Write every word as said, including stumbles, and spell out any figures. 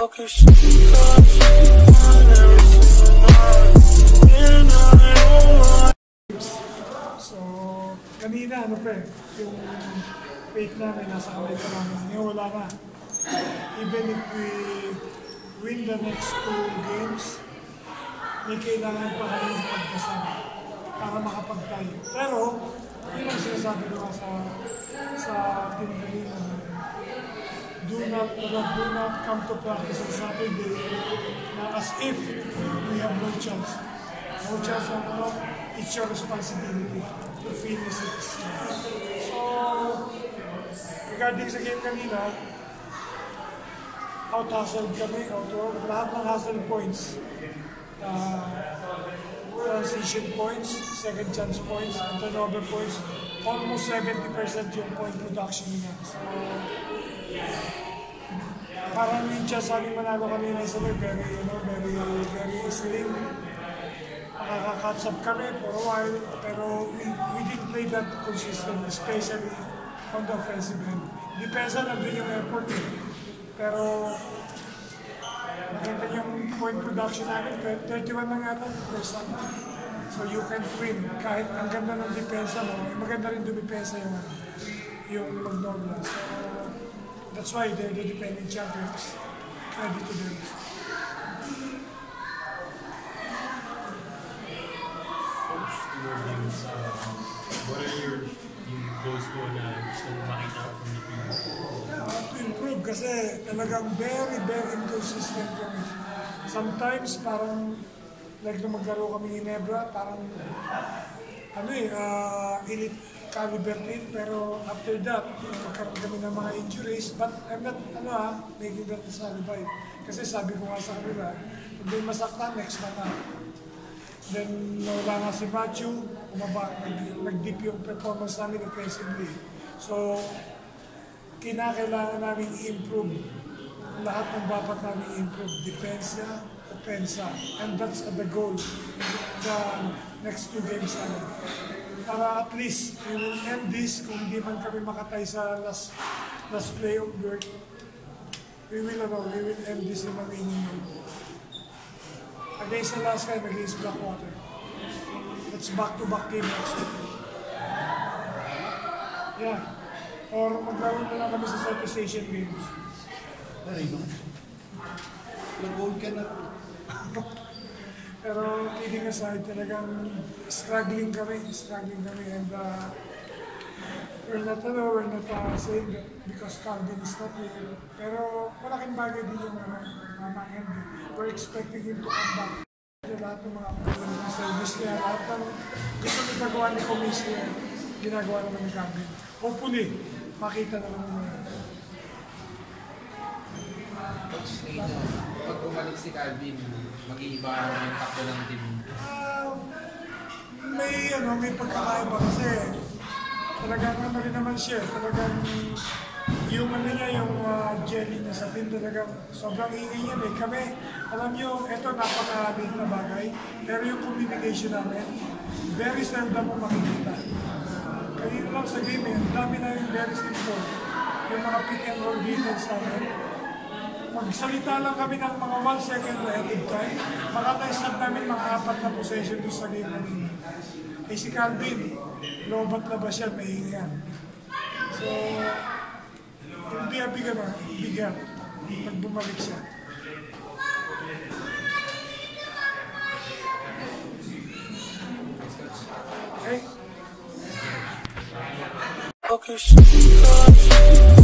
So, kanina ano pa eh, yung faith namin, nasa kamay pa namin, ngayon wala na. Even if we win the next two games, may kailangan pa kami pagdasal para makapagtayo. Pero, yun ang sinasabi ko sa, sa team kanina na do not, do not come to practice on Saturday na as if we have no chance. No chance on ano, it's your responsibility to finish it. So, regarding sa game kanina, out-hustled kami, out lahat ng hustle points. Uh, transition points, second chance points, and turnover points, almost seventy percent yung point production niya. So, parang yung chance namin manalo kami na isa very, you know, very, very slim. Makaka-catch up kami for a while, pero we, we didn't play that consistent, especially on the offensive end. Depensa nandun yung effort eh. Pero, nakita yung point production namin, thirty-one lang yata yung first time. So you can win. Kahit ang ganda ng depensa mo, eh, maganda rin dumipensa yung, yung Magnolia. So that's why they're the defending champions. Credit to them. Coach, to your views, uh, what are your yung goals mo na gusto mo makita from the team? Yeah, to improve kasi talagang very, very inconsistent kami. Sometimes parang like na maglaro kami in Nebra, parang ano eh, uh, elite caliber team, pero after that, magkaroon kami ng mga injuries, but I'm not, ano ha, making that as alibay. Kasi sabi ko nga sa kanila, pag may masaktan, next na na. Then, wala nga si Matthew, umaba, nag-dip yung performance namin offensively. So, kinakailangan namin i-improve. Lahat ng dapat namin i-improve. Depensa, opensa. And that's the goal the next two games namin. Para at least, we will end this, kung hindi man kami makatay sa last, last play of work, we will, ano, we will end this in a winning mode. Against the last guy, against Blackwater. It's back-to-back game next week. Yeah. Or maglaro na lang kami sa Southeast Asian Games. Very good. Nag-hold ka na. Pero kidding aside, talagang struggling kami, struggling kami. And uh, we're not, ano, we're not uh, saying that because Calvin is not here. Pero malaking bagay din yung uh, mama end. We're expecting him to come back. Lahat ng mga community service niya, lahat ng gusto nyo gagawa ni Commissioner, ginagawa naman ni Calvin. Hopefully, makita naman niya. Coach, pag bumalik si Calvin, mag-iiba yung takbo ng team. Uh, may, ano, may pagkakaiba kasi talagang ano rin naman siya, talagang yung ano niya, yung uh, jelly niya sa team, talagang sobrang ingay niya. Eh. Kami, alam niyo, ito napaka-big na bagay, pero yung communication namin, very seldom mo makikita. Kaya lang sa game, eh, dami na yung very simple. Yung mga pick and roll details namin, magsalita lang kami ng mga one second ahead of time, makataisap namin mga apat na possession doon sa game kanina. Eh si Calvin, lobat labas siya, may hingan. So, hindi abigan na, bigat pag bumalik siya. Okay? Okay.